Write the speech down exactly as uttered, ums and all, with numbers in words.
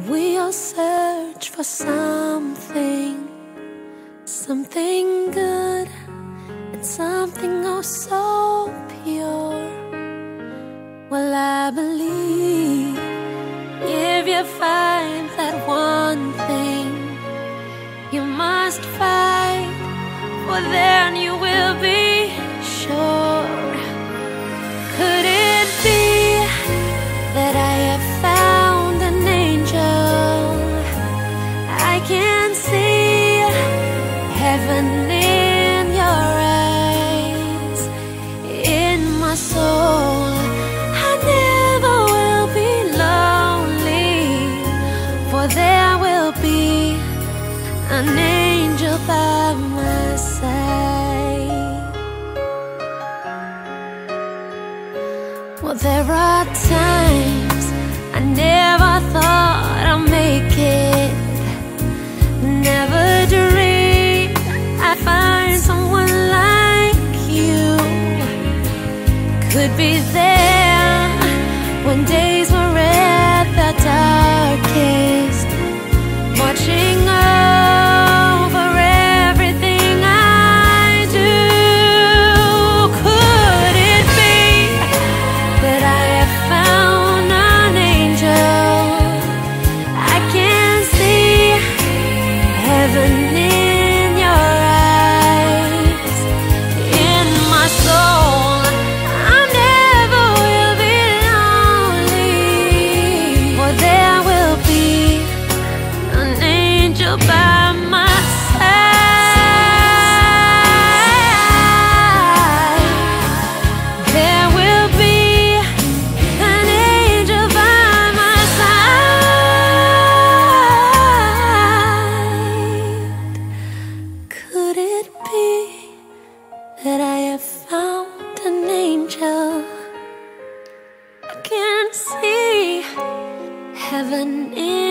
We all search for something, something good, and something oh so pure. Well, I believe if you find that one thing, you must fight, for then you will be sure. Could it be that I have found an angel? I can see heaven in your eyes. In my soul, I never will be lonely, for there will be an angel by my side. Well, there are times I never thought I'd make it, never dreamed I'd find someone like you. Could be there when days were at their darkest, watching over everything I do. Could it be that I have found an angel? I can see heaven in your eyes. In my soul, I never will be lonely, for there will be an angel by my side. There will be an angel by my side. Could it be that I have found an angel? I can see heaven in